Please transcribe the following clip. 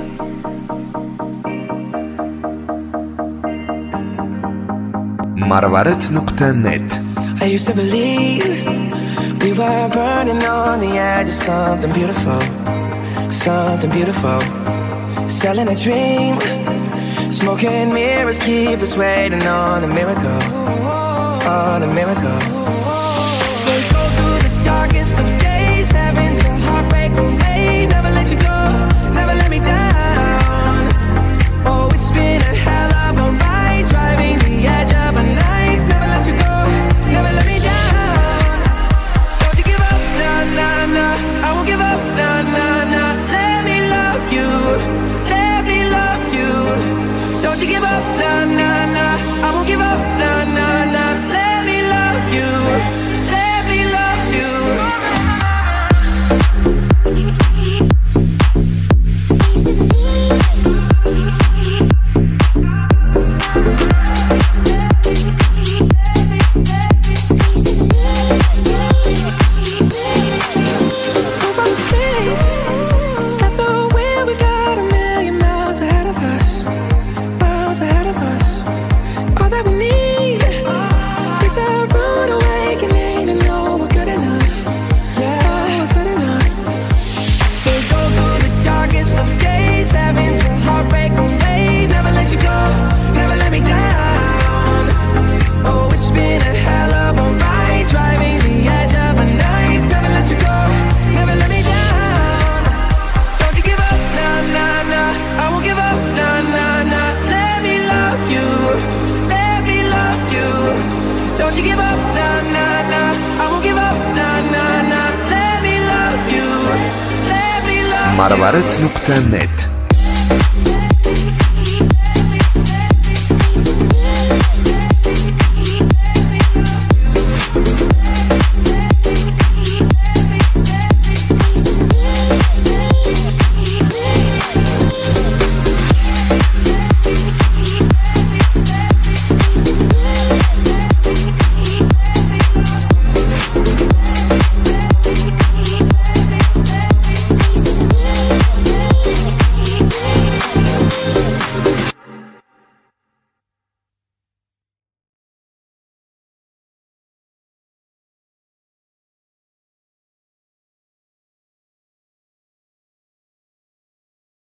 marvaret.net. I used to believe we were burning on the edge of something beautiful, something beautiful. Selling a dream, smoking mirrors keep us waiting on a miracle, on a miracle. So we go through the darkest of days, having to heartbreak away. Never let you go, never let me down. Oh, it's been a hell of a ride, driving the edge of a knife. Never let you go, never let me down. Don't you give up, nah, nah, nah. I won't give up, nah, nah, nah. Let me love you, let me love you. Don't you give up, nah, nah, nah. I won't give up, nah, nah, nah. Let me love you, let me love you. marvaret.net.